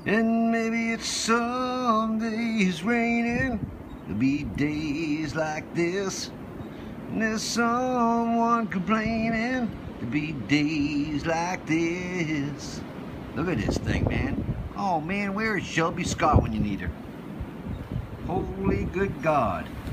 And maybe it's some days raining. There'll be days like this. And there's someone complaining. There'll be days like this. Look at this thing, man. Oh man, where is Shelby Scott when you need her? Holy good God.